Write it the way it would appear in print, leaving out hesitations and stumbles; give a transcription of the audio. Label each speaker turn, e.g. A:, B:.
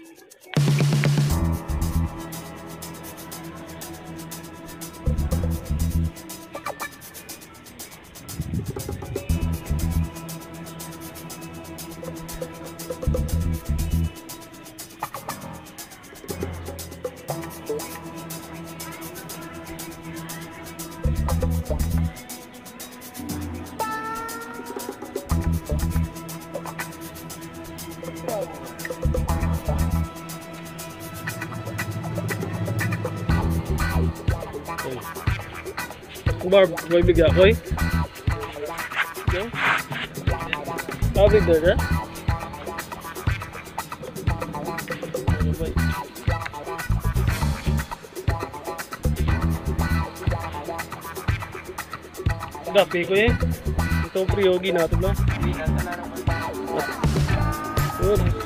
A: Barb, may bigla ko eh. Okay. Tawag there ka? Gapi ko eh. Ito priyogi natin ba? Yun.